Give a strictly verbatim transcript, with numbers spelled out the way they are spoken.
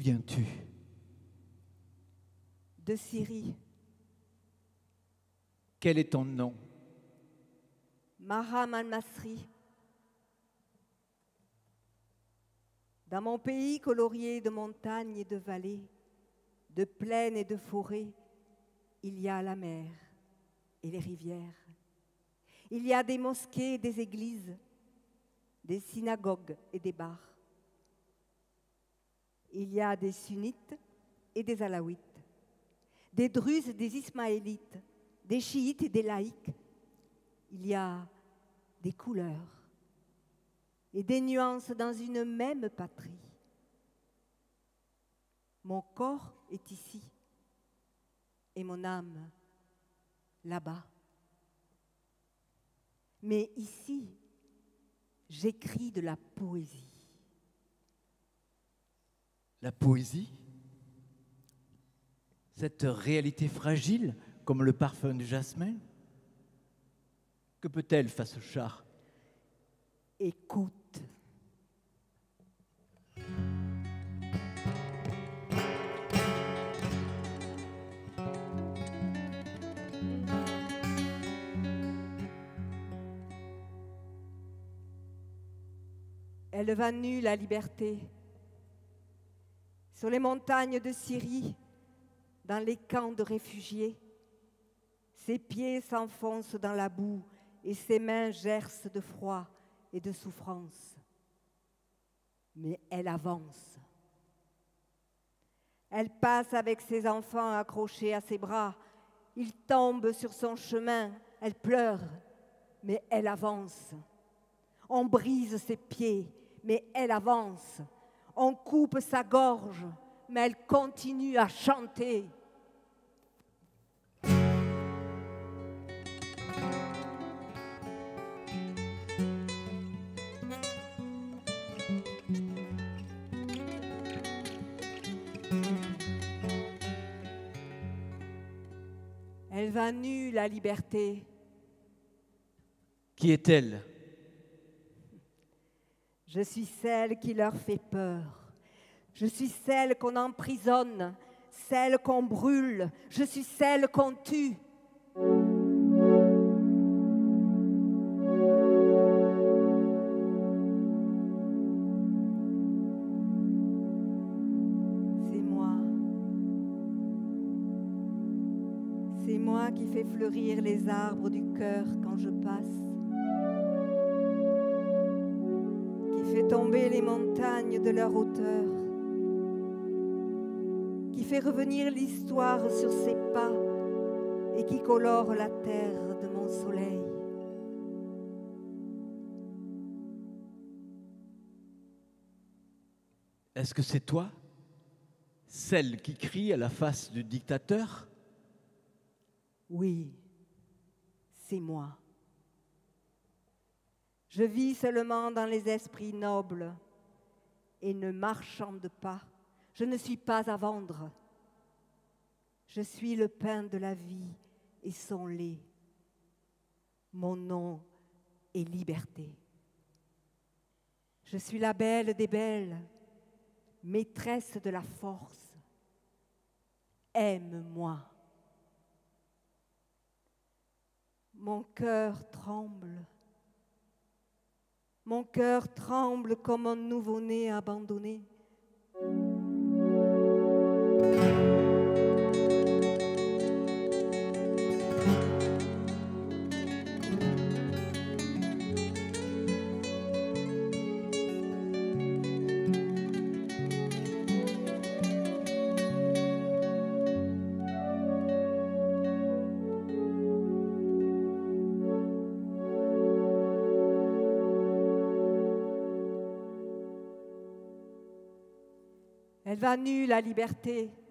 viens-tu? De Syrie. Quel est ton nom? Maram al-Masri. Dans mon pays colorié de montagnes et de vallées, de plaines et de forêts, il y a la mer et les rivières. Il y a des mosquées et des églises, des synagogues et des bars. Il y a des sunnites et des alaouites, des druzes et des ismaélites, des chiites et des laïcs. Il y a des couleurs et des nuances dans une même patrie. Mon corps est ici et mon âme là-bas. Mais ici, j'écris de la poésie. La poésie? Cette réalité fragile comme le parfum du jasmin? Que peut-elle face au char? Écoute. Elle va nue, la liberté, sur les montagnes de Syrie, dans les camps de réfugiés. Ses pieds s'enfoncent dans la boue et ses mains gercent de froid et de souffrance. Mais elle avance. Elle passe avec ses enfants accrochés à ses bras. Ils tombent sur son chemin. Elle pleure, mais elle avance. On brise ses pieds, mais elle avance. On coupe sa gorge, mais elle continue à chanter. Elle va nue, la liberté. Qui est-elle? Je suis celle qui leur fait peur. Je suis celle qu'on emprisonne, celle qu'on brûle. Je suis celle qu'on tue. C'est moi. C'est moi qui fais fleurir les arbres du cœur quand je passe. Fait tomber les montagnes de leur hauteur, qui fait revenir l'histoire sur ses pas et qui colore la terre de mon soleil. Est-ce que c'est toi, celle qui crie à la face du dictateur? Oui, c'est moi. Je vis seulement dans les esprits nobles et ne marchande pas. Je ne suis pas à vendre. Je suis le pain de la vie et son lait. Mon nom est liberté. Je suis la belle des belles, maîtresse de la force. Aime-moi. Mon cœur tremble. Mon cœur tremble comme un nouveau-né abandonné. Elle va nue, la liberté.